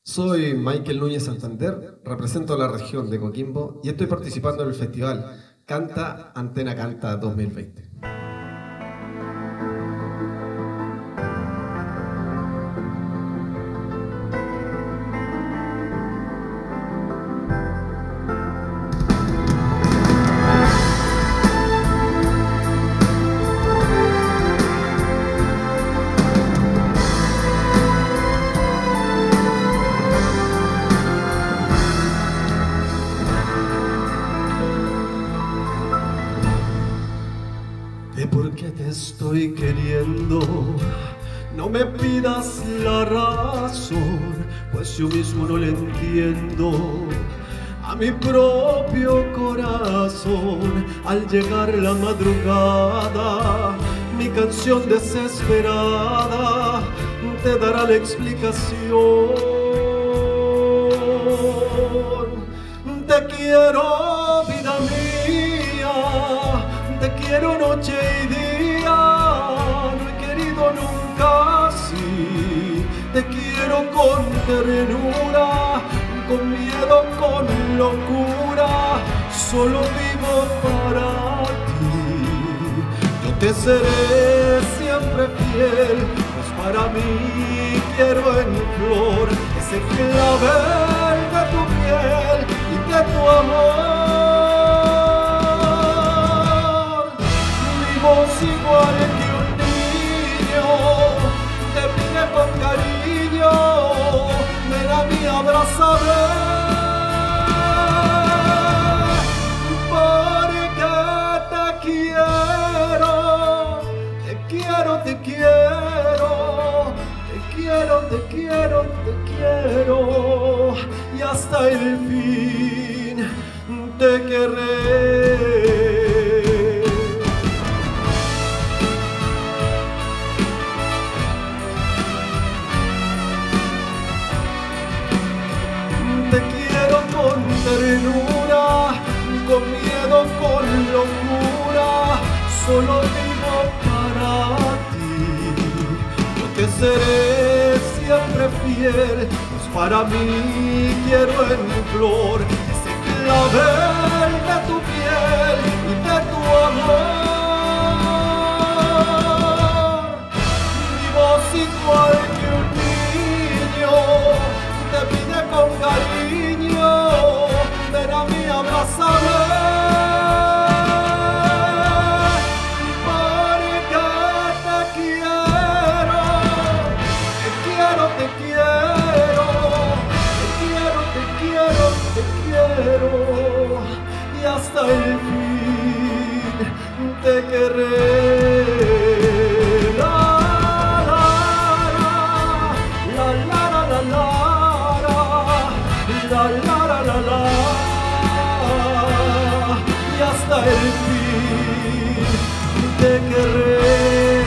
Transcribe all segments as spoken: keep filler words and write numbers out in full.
Soy Michael Núñez Santander, represento a la región de Coquimbo y estoy participando en el festival Canta Antena Canta dos mil veinte. De por qué te estoy queriendo, no me pidas la razón, pues yo mismo no le entiendo a mi propio corazón. Al llegar la madrugada, mi canción desesperada te dará la explicación. Te quiero, vida mía, te quiero noche y día, no he querido nunca así. Te quiero con ternura, con miedo, con locura, solo vivo para ti. Yo te seré siempre fiel, pues para mí quiero en flor ese clavel de tu piel y de tu amor. Igual que un niño, te pide con cariño, ven a mí, abrázame, porque te quiero, te quiero, te quiero, te quiero, te quiero, te quiero, y hasta el fin te querré. Te quiero con ternura, con miedo, con locura, solo vivo para ti. Yo te seré siempre fiel, pues para mí quiero en flor ese clavel de tu piel y de tu amor. Mi voz igual que un niño, te pide con cariño, ven a mí, abrázame, porque te quiero, te quiero, te quiero, te quiero, te quiero, te quiero, y hasta el fin te querré. La, la, la, la, la, y hasta el fin te querré.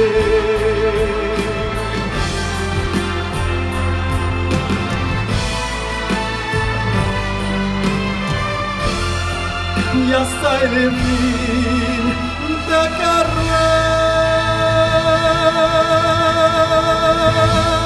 Y hasta el fin te querré.